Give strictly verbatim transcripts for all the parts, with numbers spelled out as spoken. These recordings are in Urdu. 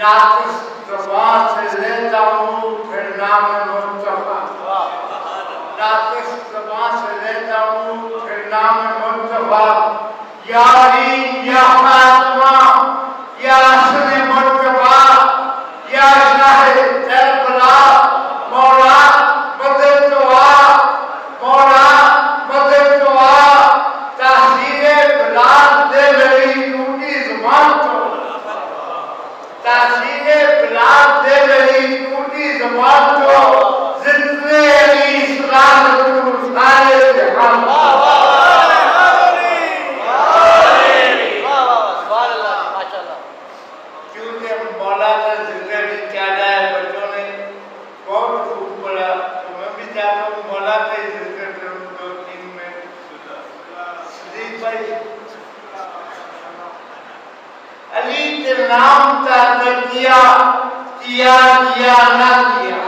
ناقص زبان سے لیتا ہوں پھر نام مصطفیٰ، ناقص زبان سے لیتا ہوں پھر نام مصطفیٰ، یا علی یا فاطمہ یا حسن مرتبہ یا شاہ کربلا، مولا مدد دعا، مولا مدد دعا، تاثیر بلاد دے میری ٹوٹی زبان کو، تاثیر بلاد دے میری ٹوٹی زبان کو، زندے علی اسلام کو سارے جہان کو۔ مولا کا ذکر بھی کیا جائے، بچوں نے بہت خوب پڑھا، تو میں بھی چاہتا ہوں مولا کا ہی ذکر کروں دو تین میں۔ صدیق بھائی، علی کے نام کا تذکیہ کیا کیا نہ کیا،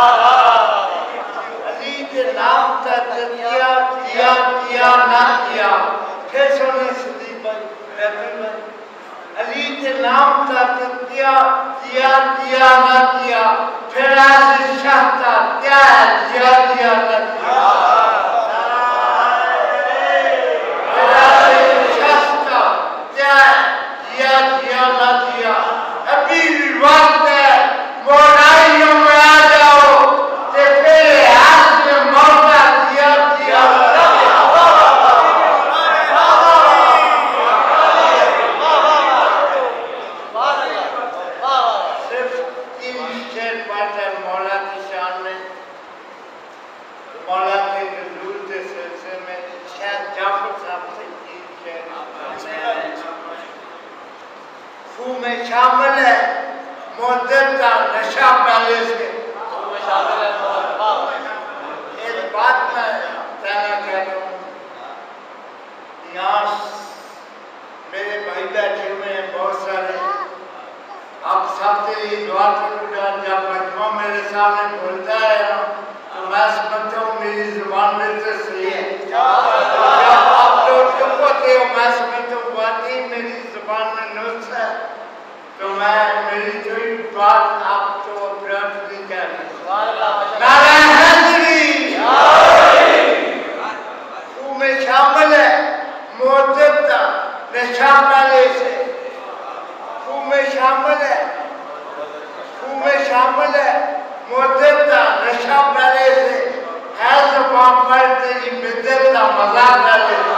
علی کے نام کا تذکیہ کیا کیا نہ کیا، پھر سنیں صدیق بھائی، بہتر بھائی، علی کے نام کا تذکیہ کیا کیا نہ کیا، پھر ایسے شاہ کا کیا ہے کیا کیا نہ کیا، پھر ایسے شاہ کا کیا ہے کیا کیا نہ کیا، ابھی بھی وقت ہے موڑائیوں میں آ جاؤ کہ پھر ہاتھ میں موقع کیا کیا نہ کیا۔ مولا کے نزول کے سلسلے میں شاید جعفر صاحب سے ایک شعر خون میں شامل ہے مدت کا نشہ پہلے سے، ایک بات میں کہنا چاہتا ہوں، یہاں میرے بھائی بیٹھے ہوئے ہیں بہت سارے، آپ سب سے یہ دعا کروں گا جب مجموعہ میرے سامنے بولتا ہے تو میں سمجھتا ہوں میری زبان میں سے صحیح ہے، جب آپ لوگ چپ ہوتے ہو میں سمجھتا ہوں واقعی میری زبان میں نقص ہے، تو میں میری کوئی بات آپ کو اپرات نہیں کہہ رہی۔ نعرہ حیدری خون میں شامل ہے معجزہ کا نشہ پہلے سے، خون میں شامل ہے خون میں شامل ہے معجزہ کا نشہ پہلے سے، ہے زبان پر تیری بدت کا مزہ پہلے سے۔